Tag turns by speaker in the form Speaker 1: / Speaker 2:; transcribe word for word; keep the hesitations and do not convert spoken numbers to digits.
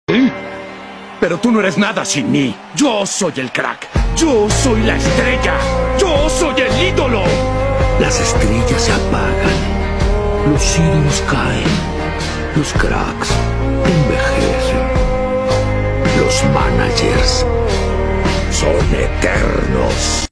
Speaker 1: ¿Eh? Pero tú no eres nada sin mí. Yo soy el crack. Yo soy la estrella. Yo soy el ídolo.
Speaker 2: Las estrellas se apagan. Los ídolos caen. Los cracks envejecen. Los managers son eternos.